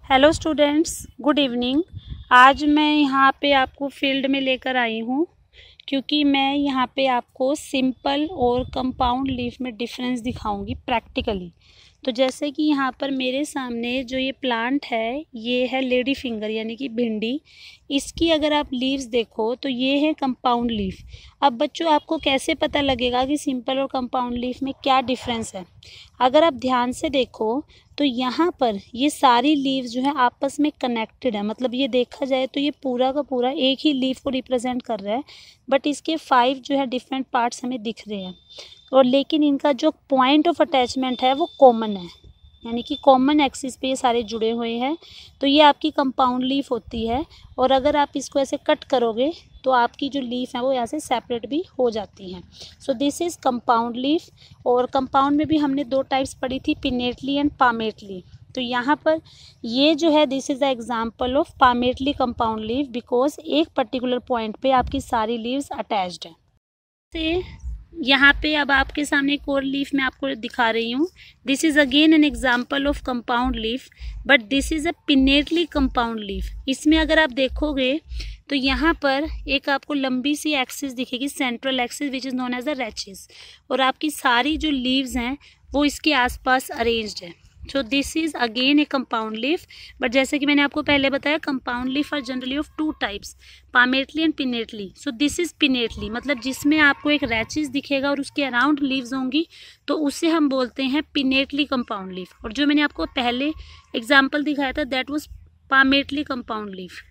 Hello students, good evening. आज मैं यहाँ पे आपको फील्ड में लेकर आई हूँ क्योंकि मैं यहाँ पे आपको सिंपल और कंपाउंड लीफ में डिफरेंस दिखाऊंगी प्रैक्टिकली। तो जैसे कि यहाँ पर मेरे सामने जो ये प्लांट है ये है लेडी फिंगर यानी कि भिंडी। इसकी अगर आप लीव्स देखो तो ये है कंपाउंड लीफ। अब बच्चों आपको कैसे पता लगेगा कि सिंपल और कंपाउंड लीफ में क्या डिफरेंस है? अगर आप ध्यान से देखो तो यहाँ पर ये सारी लीव्स जो है आपस में कनेक्टेड है। मतलब ये देखा जाए तो ये पूरा का पूरा एक ही लीफ को रिप्रेजेंट कर रहा है, बट इसके 5 जो है डिफरेंट पार्ट्स हमें दिख रहे हैं। और लेकिन इनका जो पॉइंट ऑफ अटैचमेंट है वो कॉमन है, यानी कि कॉमन एक्सिस पे ये सारे जुड़े हुए हैं। तो ये आपकी कंपाउंड लीफ होती है। और अगर आप इसको ऐसे कट करोगे तो आपकी जो लीफ है वो यहाँ से सेपरेट भी हो जाती हैं। So this is compound leaf. और कंपाउंड में भी हमने 2 टाइप्स पढ़ी थी, पिनेटली एंड पामेटली। तो यहाँ पर ये जो है this is the example of palmately compound leaf, because एक पर्टिकुलर पॉइंट पे आपकी सारी लीव्स अटैच्ड हैं। से यहाँ पे अब आपके सामने एक और लीफ मैं आपको दिखा रही हूँ। This is again an example of compound leaf, but this is a pinnately compound leaf. इसमें अगर आप देखोगे तो यहाँ पर एक आपको लंबी सी एक्सिस दिखेगी, central axis which is known as a rachis, और आपकी सारी जो लीव्स हैं वो इसके आसपास अरेंज्ड है। So this is again a compound leaf, but जैसे कि मैंने आपको पहले बताया compound leaf are generally of 2 types, palmately and pinnately. So this is pinnately, मतलब जिसमें आपको एक रैचेस दिखेगा और उसके अराउंड लीव्स होंगी, तो उसे हम बोलते हैं पिनेटली कंपाउंड लीफ। और जो मैंने आपको पहले एग्जाम्पल दिखाया था that was palmately compound leaf.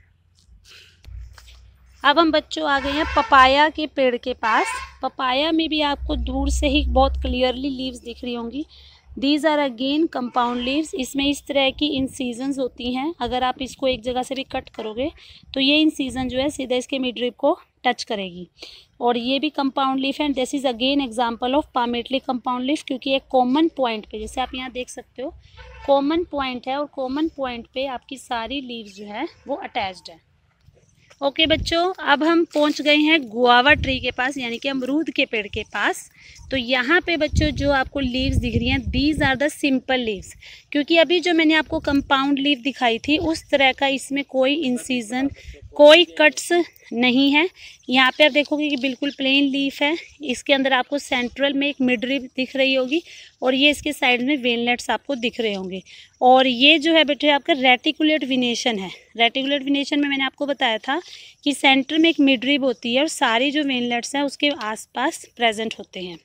अब हम बच्चों आ गए हैं पपाया के पेड़ के पास। पपाया में भी आपको दूर से ही बहुत क्लियरली लीव्स दिख रही होंगी। These are again compound leaves. इसमें इस तरह की इंसीजन्स होती हैं। अगर आप इसको एक जगह से भी कट करोगे तो ये इंसीजन जो है सीधा इसके मिडरिप को टच करेगी। और ये भी कंपाउंड लीफ है। This is again example of palmately compound leaf, क्योंकि एक कॉमन पॉइंट पे, जैसे आप यहाँ देख सकते हो, कॉमन पॉइंट है और कॉमन पॉइंट पे आपकी सारी लीव्स जो है वो अटैच्ड है। ओके बच्चों, अब हम पहुंच गए हैं गुआवा ट्री के पास, यानी कि अमरूद के पेड़ के पास। तो यहाँ पे बच्चों जो आपको लीव्स दिख रही हैं these are the simple leaves, क्योंकि अभी जो मैंने आपको कंपाउंड लीव दिखाई थी उस तरह का इसमें कोई इंसीजन, कोई कट्स नहीं है। यहाँ पे आप देखोगे कि बिल्कुल प्लेन लीफ है। इसके अंदर आपको सेंट्रल में एक मिडरिप दिख रही होगी और ये इसके साइड में वेनलेट्स आपको दिख रहे होंगे। और ये जो है बेटे आपका रेटिकुलेट विनेशन है। रेटिकुलेट विनेशन में मैंने आपको बताया था कि सेंटर में एक मिडरिप होती है और सारी जो वेनलेट्स हैं उसके आसपास प्रेजेंट होते हैं।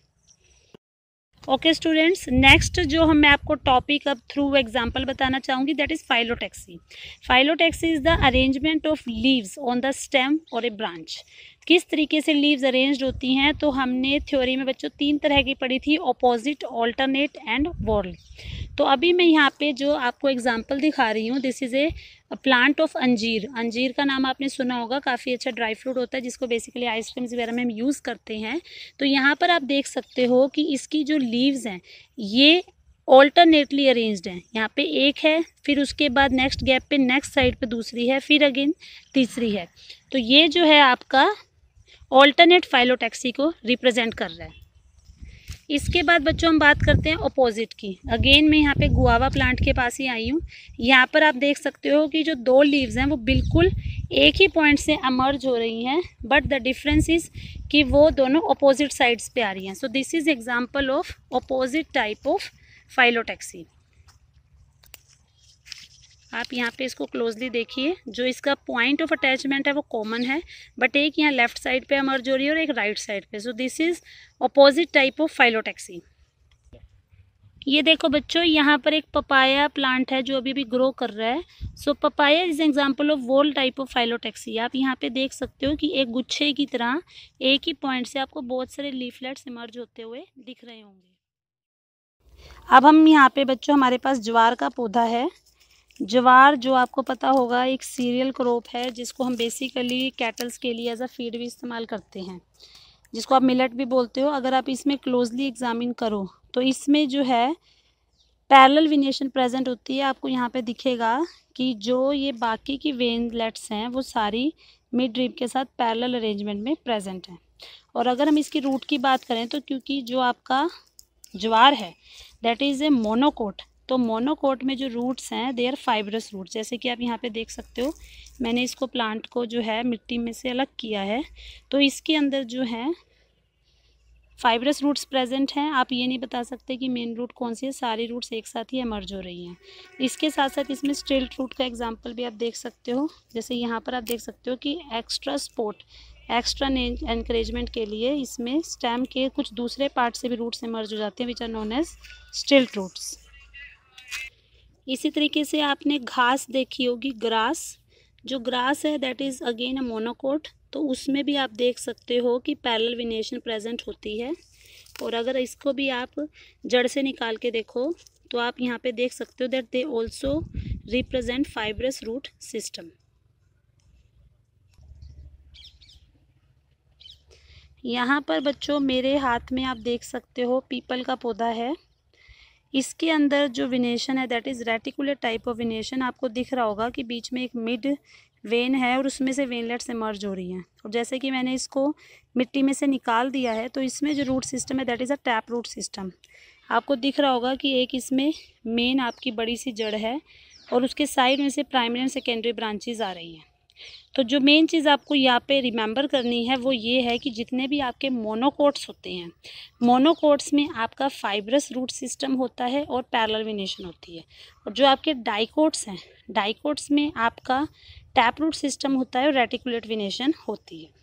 ओके स्टूडेंट्स, नेक्स्ट जो मैं आपको टॉपिक अब थ्रू एग्जांपल बताना चाहूँगी that is phyllotaxy. Phyllotaxy is the arrangement of leaves on the stem और ए ब्रांच। किस तरीके से लीव्स अरेंज्ड होती हैं? तो हमने थ्योरी में बच्चों 3 तरह की पढ़ी थी, ऑपोजिट, ऑल्टरनेट एंड वॉर्ल। तो अभी मैं यहाँ पे जो आपको एग्जांपल दिखा रही हूँ this is a plant of anjeer. अंजीर का नाम आपने सुना होगा, काफ़ी अच्छा ड्राई फ्रूट होता है जिसको बेसिकली आइसक्रीम्स वगैरह में हम यूज़ करते हैं। तो यहाँ पर आप देख सकते हो कि इसकी जो लीव्स हैं ये ऑल्टरनेटली अरेंज्ड हैं। यहाँ पे एक है, फिर उसके बाद नेक्स्ट गैप पे नेक्स्ट साइड पे दूसरी है, फिर अगेन तीसरी है। तो ये जो है आपका ऑल्टरनेट फाइलोटैक्सी को रिप्रेजेंट कर रहा है। इसके बाद बच्चों हम बात करते हैं अपोजिट की। अगेन मैं यहाँ पे गुआवा प्लांट के पास ही आई हूँ। यहाँ पर आप देख सकते हो कि जो 2 लीव्स हैं वो बिल्कुल एक ही पॉइंट से अमर्ज हो रही हैं, बट द डिफरेंस इज़ कि वो दोनों अपोजिट साइड्स पे आ रही हैं। So this is example of opposite type of phyllotaxy. आप यहाँ पे इसको क्लोजली देखिए, जो इसका पॉइंट ऑफ अटैचमेंट है वो कॉमन है, बट एक यहाँ लेफ्ट साइड पे अमर्ज हो रही है और एक राइट साइड पे। So this is opposite type of phyllotaxy. ये देखो बच्चों, यहाँ पर एक पपाया प्लांट है जो अभी भी ग्रो कर रहा है। So papaya is example of whorl type of phyllotaxy. आप यहाँ पे देख सकते हो कि एक गुच्छे की तरह एक ही पॉइंट से आपको बहुत सारे लीफलेट्स इमर्ज होते हुए दिख रहे होंगे। अब हम यहाँ पे बच्चों, हमारे पास ज्वार का पौधा है। ज्वार जो आपको पता होगा एक सीरियल क्रॉप है जिसको हम बेसिकली कैटल्स के लिए एज अ फीड भी इस्तेमाल करते हैं, जिसको आप मिलेट भी बोलते हो। अगर आप इसमें क्लोजली एग्जामिन करो तो इसमें जो है पैरेलल वेनेशन प्रेजेंट होती है। आपको यहाँ पे दिखेगा कि जो ये बाकी की वेनलेट्स हैं वो सारी मिड रिब के साथ पैरेलल अरेंजमेंट में प्रेजेंट हैं। और अगर हम इसकी रूट की बात करें तो क्योंकि जो आपका ज्वार है दैट इज़ ए मोनोकोट, तो मोनोकोट में जो रूट्स हैं दे आर फाइब्रस रूट्स। जैसे कि आप यहाँ पे देख सकते हो, मैंने इसको प्लांट को जो है मिट्टी में से अलग किया है, तो इसके अंदर जो है फाइब्रस रूट्स प्रेजेंट हैं। आप ये नहीं बता सकते कि मेन रूट कौन सी है, सारी रूट्स एक साथ ही इमर्ज हो रही हैं। इसके साथ साथ इसमें स्टिल्ट रूट का एग्जांपल भी आप देख सकते हो। जैसे यहाँ पर आप देख सकते हो कि एक्स्ट्रा सपोर्ट, एक्स्ट्रा एनकरेजमेंट के लिए इसमें स्टेम के कुछ दूसरे पार्ट से भी रूट्स इमर्ज हो जाते हैं, which are known as stilt roots. इसी तरीके से आपने घास देखी होगी, ग्रास। जो ग्रास है that is again a monocot, तो उसमें भी आप देख सकते हो कि पैरेलल वेनेशन प्रेजेंट होती है। और अगर इसको भी आप जड़ से निकाल के देखो तो आप यहाँ पे देख सकते हो that they also represent fibrous root system. यहाँ पर बच्चों मेरे हाथ में आप देख सकते हो पीपल का पौधा है। इसके अंदर जो वेनेशन है that is reticulate type of venation. आपको दिख रहा होगा कि बीच में एक मिड वेन है और उसमें से वेनलेट्स इमर्ज हो रही हैं। और जैसे कि मैंने इसको मिट्टी में से निकाल दिया है, तो इसमें जो रूट सिस्टम है that is a tap root system. आपको दिख रहा होगा कि एक इसमें मेन आपकी बड़ी सी जड़ है और उसके साइड में से प्राइमरी एंड सेकेंडरी ब्रांचेज आ रही हैं। तो जो मेन चीज़ आपको यहाँ पे रिमेंबर करनी है वो ये है कि जितने भी आपके मोनोकोट्स होते हैं, मोनोकोट्स में आपका फाइब्रस रूट सिस्टम होता है और पैरेलल वेनेशन होती है। और जो आपके डाइकोट्स हैं, डाइकोट्स में आपका टैप रूट सिस्टम होता है और रेटिकुलेट वेनेशन होती है।